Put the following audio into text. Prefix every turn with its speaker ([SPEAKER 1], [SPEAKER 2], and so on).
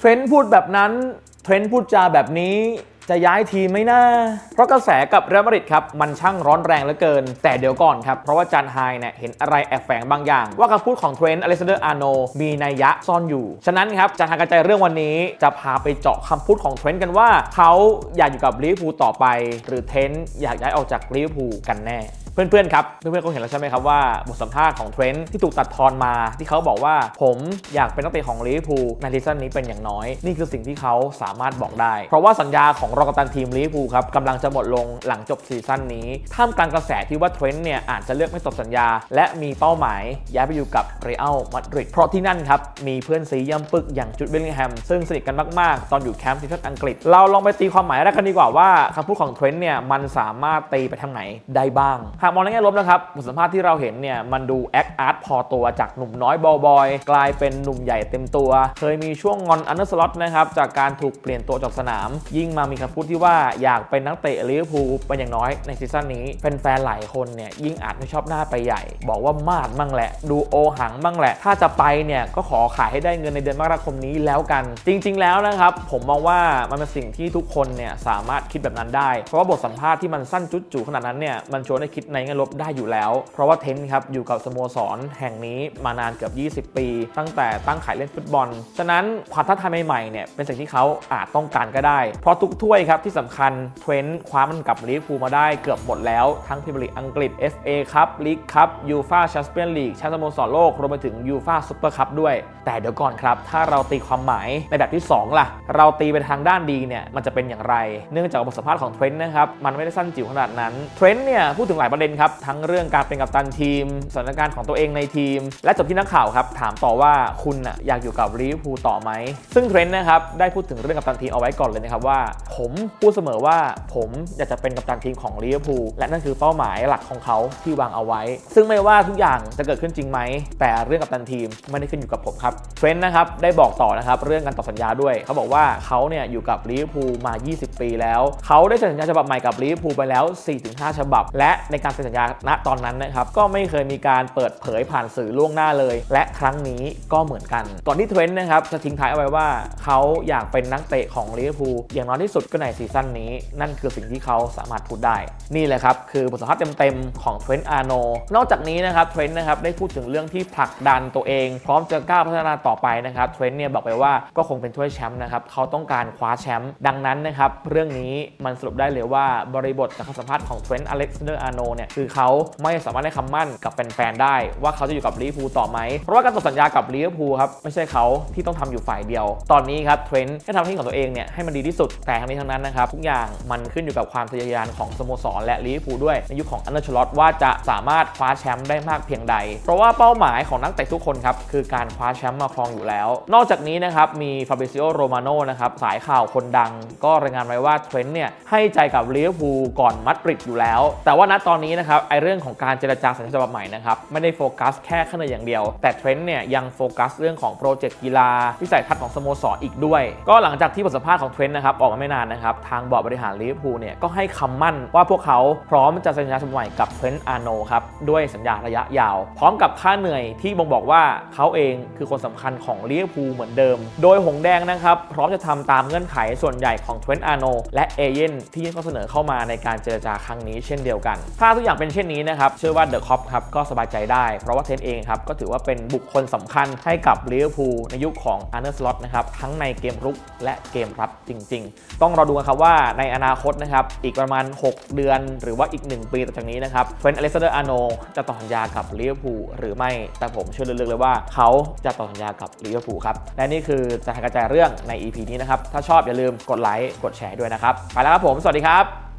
[SPEAKER 1] เทรนต์พูดแบบนั้นเทรนต์พูดจาแบบนี้จะย้ายทีมไหมนะเพราะกระแสกับเรอัลมาดริดครับมันช่างร้อนแรงเหลือเกินแต่เดี๋ยวก่อนครับเพราะว่าจานไฮเนี่ยเห็นอะไรแอบแฝงบางอย่างว่าคำพูดของเทรนต์อเล็กซานเดอร์อาร์โนมีนัยยะซ่อนอยู่ฉะนั้นครับจานไฮกระจายเรื่องวันนี้จะพาไปเจาะคำพูดของเทรนต์กันว่าเขาอยากอยู่กับลิเวอร์พูลต่อไปหรือเทรนต์อยากย้ายออกจากลิเวอร์พูลกันแน่เพื่อนๆครับเพื่อนๆคงเห็นแล้วใช่ไหมครับว่าบทสัมภาษณ์ของเทรนต์ที่ถูกตัดทอนมาที่เขาบอกว่าผมอยากเป็นนักเตะของลิเวอร์พูลในซีซั่นนี้เป็นอย่างน้อยนี่คือสิ่งที่เขาสามารถบอกได้เพราะว่าสัญญาของรองกัปตันทีมลิเวอร์พูลครับกำลังจะหมดลงหลังจบซีซั่นนี้ท่ามกลางกระแสที่ว่าเทรนต์เนี่ยอาจจะเลือกไม่ตกสัญญาและมีเป้าหมายย้ายไปอยู่กับเรอัลมาดริดเพราะที่นั่นครับมีเพื่อนซีย่ำปึกอย่างจูด เบลลิงแฮมซึ่งสนิทกันมากๆตอนอยู่แคมป์ทีมชาติอังกฤษเราลองไปตีความหมายแรกกันดีกว่าว่าคำพูดของเทรนต์เนี่ยมันสามารถตีไปทางไหนได้บ้างหากมองในแง่ลบนะครับบทสัมภาษณ์ที่เราเห็นเนี่ยมันดูแอคอาร์ตพอตัวจากหนุ่มน้อยบอยกลายเป็นหนุ่มใหญ่เต็มตัวเคยมีช่วงงอนอันเดอร์สล็อตนะครับจากการถูกเปลี่ยนตัวจากสนามยิ่งมามีคำพูดที่ว่าอยากเป็นนักเตะลิเวอร์พูลเป็นอย่างน้อยในซีซั่นนี้แฟนๆหลายคนเนี่ยยิ่งอาจไม่ชอบหน้าไปใหญ่บอกว่ามาดมั่งแหละดูโอหังมั่งแหละถ้าจะไปเนี่ยก็ขอขายให้ได้เงินในเดือนมกราคมนี้แล้วกันจริงๆแล้วนะครับผมมองว่ามันเป็นสิ่งที่ทุกคนเนี่ยสามารถคิดแบบนั้นได้เพราะว่าบทสัมภาษณ์ที่มันสั้นจุดจู่ขนาดนั้นเนี่ยมันชวนให้คิดในแง่ลบได้อยู่แล้วเพราะว่าเทนต์ครับอยู่กับสโมสรแห่งนี้มานานเกือบ20 ปีตั้งแต่ตั้งขายเล่นฟุตบอลฉะนั้นความท้าทายใหม่ๆเนี่ยเป็นสิ่งที่เขาอาจต้องการก็ได้เพราะทุกถ้วยครับที่สำคัญเทรนต์คว้ามันกับลิเวอร์พูลมาได้เกือบหมดแล้วทั้งพรีเมียร์ลีกอังกฤษ FA คัพลีกคัพยูฟ่าแชมเปี้ยนลีกแชมป์สโมสรโลกรวมไปถึงยูฟ่าซุปเปอร์คัพด้วยแต่เดี๋ยวก่อนครับถ้าเราตีความหมายในแบบที่2ล่ะเราตีไปทางด้านดีเนี่ยมันจะเป็นอย่างไรเนื่องจากบทสัมภาษณ์ของเทรนต์นะครับมันไม่ได้สั้นจิ๋วขนาดนั้นเทรนต์เนี่ยพูดถึงหลายประเด็นครับทั้งเรื่องการเป็นกัปตันทีมสถานการณ์ของตัวเองในทีมและจบที่นักข่าวครับถามต่อว่าคุณอยากอยู่กับลิเวอร์พูลต่อไหมซึ่งเทรนต์นะครับได้พูดถึงเรื่องกัปตันทีมเอาไว้ก่อนเลยนะครับว่าผมพูดเสมอว่าผมอยากจะเป็นกัปตันทีมของลิเวอร์พูลและนั่นคือเป้าหมายหลักของเขาที่วางเอาไว้ซึ่งไม่ว่าทุกอย่างจะเกิดขึ้นจริงไหมแต่เรื่องกัปตันทีมไม่ได้ขึ้นอยู่กับผมครับเทรนต์นะครับได้บอกต่อนะครับเรื่องการต่อสัญญาด้วยเขาบอกว่าเขาเนี่ยอยู่กับลิเวอร์พูลมา20 ปีแล้วเขาได้เซ็นสัญญาฉบับใหม่กับลิเวอร์พูลไปแล้ว 4-5 ฉบับและในการเซ็นสัญญาณตอนนั้นนะครับก็ไม่เคยมีการเปิดเผยผ่านสื่อล่วงหน้าเลยและครั้งนี้ก็เหมือนกันก่อนที่เทรนต์นะครับจะทิ้งท้ายเอาไว้ว่าเขาอยากเป็นนักเตะของลิเวอร์พูลอย่างน้อยที่สุดก็ในซีซั่นนี้นั่นคือสิ่งที่เขาสามารถพูดได้นี่แหละครับคือบทสัมภาษณ์เต็มๆของเทรนต์อาร์โนนอกจากนี้นะครับเทรนต์นะครับได้พูดถึงเรื่องที่ผลักดันตัวเองพร้อมจะก้าวพัฒนาต่อไปนะครับเทรนต์เนี่ยบอกไปว่าก็คงเป็นถ้วยแชมป์นะครับเขาต้องการคว้าแชมป์ดังนั้นนะครับเรื่องนี้มันสรุปได้เลยว่าบริบทจากคำสัมภาษณ์ของเทรนต์อเล็กซานเดอร์อาร์โนเนี่ยคือเขาไม่สามารถให้คำมั่นกับแฟนๆได้ว่าเขาจะอยู่กับลิเวอร์พูลต่อไหมเพราะว่าการต่อสัญญากับลิเวอร์พูลครับไม่ใช่เขาที่ต้องทำอยู่ฝ่ายเดียวตอนนี้ครับเทรนต์แค่ทำหน้าที่ของตัวเองเนี่ยให้มันดีที่สุดแต่ทั้งนี้ทั้งนั้นนะครับทุกอย่างมันขึ้นอยู่กับความทะเยอทะยานของสโมสรและลิเวอร์พูลด้วยในยุคของอันเดอร์สล็อตว่าจะสามารถคว้าแชมป์ได้มากเพียงใดเพราะว่าเป้าหมายของนักเตะทุกคนครับคือการคว้าแชมป์มาครองอยู่แล้วนอกจากนี้นะครับมีฟาบริซิโอโรมาโนนะครับสายข่าวคนดังก็รายงานไว้ว่าเทรนต์เนี่ยให้ใจกับลิเวอร์พูลก่อนมาดริดอยู่แล้วแต่ว่าณตอนนี้นะครับไอเรื่องของการเจรจาสัญญาฉบับใหม่นะครับไม่ได้โฟกัสแค่ข้างในอย่างเดียวแต่เทรนต์เนี่ยยังโฟกัสเรื่องของโปรเจกต์กีฬาวิสัยทัศน์ของสโมสรอีกด้วยก็หลังจากที่บทสัมภาษณ์ของเทรนต์นะครับออกมาไม่นานนะครับทางบอร์ดบริหารลิเวอร์พูลเนี่ยก็ให้คำมั่นว่าพวกเขาพร้อมจะเซ็นสัญญาฉบับใหม่กับเทรนต์อาร์โนครับด้วยสัญญาระยะยาวพร้อมกับค่าเหนื่อยที่บ่งบอกว่าเขาเองคือคนสำคัญของลิเวอร์พูลเหมือนเดิมโดยหงแดงนะครับพร้อมจะทำตามเงื่อนไขส่วนใหญ่ของเทรนต์อาร์โนและเอเย่นที่เขาเสนอเข้ามาในการเจรจาครั้งนี้เช่นเดียวกันถ้าทุกอย่างเป็นเช่นนี้นะครับเชื่อว่าเดอะคอปครับก็สบายใจได้เพราะว่าเทรนต์เองครับก็ถือว่าเป็นบุคคลสำคัญให้กับลิเวอร์พูลในยุคของอาร์เนอร์สล็อตนะครับทั้งในเกมรุกและเกมรับจริงๆต้องรอดูกันครับว่าในอนาคตนะครับอีกประมาณ6 เดือนหรือว่าอีก1 ปีต่อจากนี้นะครับเทรนต์อเล็กซานเดอร์อาร์โนจะต่อสัญญากับลิเวอร์พูลหรือไม่แต่ผมเชื่อลึกๆเลยว่าเขาจะต่อสัญญากับลิเวอร์พูลครับและนี่คือจะกระจายเรื่องใน EP นี้นะครับถ้าชอบอย่าลืมกดไลค์กดแชร์ด้วยนะครับไปแล้วครับผมสวัสดีครับ